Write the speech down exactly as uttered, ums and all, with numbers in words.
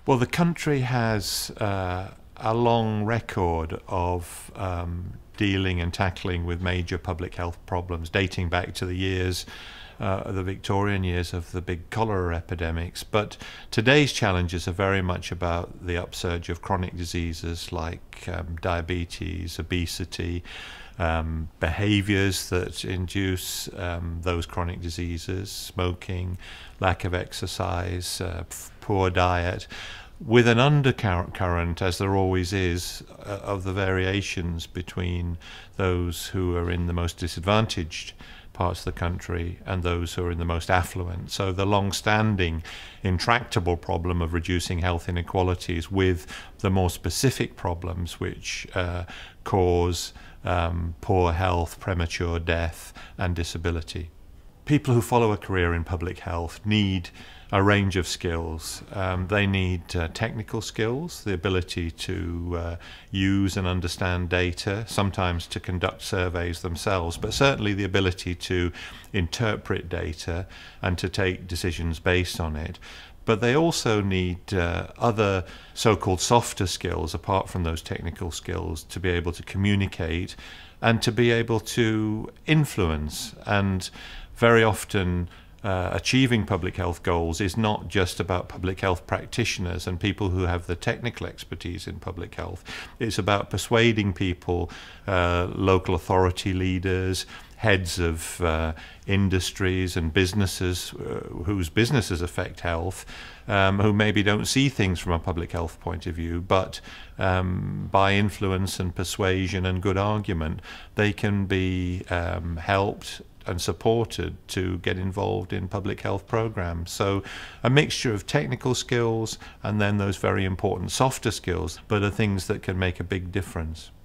Well, the country has uh, a long record of um, dealing and tackling with major public health problems, dating back to the years, uh, the Victorian years of the big cholera epidemics. But today's challenges are very much about the upsurge of chronic diseases like um, diabetes, obesity, um, behaviors that induce um, those chronic diseases, smoking, lack of exercise, uh, poor diet, with an undercurrent, as there always is, uh, of the variations between those who are in the most disadvantaged parts of the country and those who are in the most affluent. So the long-standing, intractable problem of reducing health inequalities with the more specific problems which uh, cause um, poor health, premature death and disability. People who follow a career in public health need a range of skills. Um, they need uh, technical skills, the ability to uh, use and understand data, sometimes to conduct surveys themselves, but certainly the ability to interpret data and to take decisions based on it. But they also need uh, other so-called softer skills, apart from those technical skills, to be able to communicate and to be able to influence. And very often Uh, achieving public health goals is not just about public health practitioners and people who have the technical expertise in public health. It's about persuading people, uh, local authority leaders, heads of uh, industries and businesses uh, whose businesses affect health, um, who maybe don't see things from a public health point of view, but um, by influence and persuasion and good argument, they can be um, helped and supported to get involved in public health programs. So a mixture of technical skills and then those very important softer skills, but are things that can make a big difference.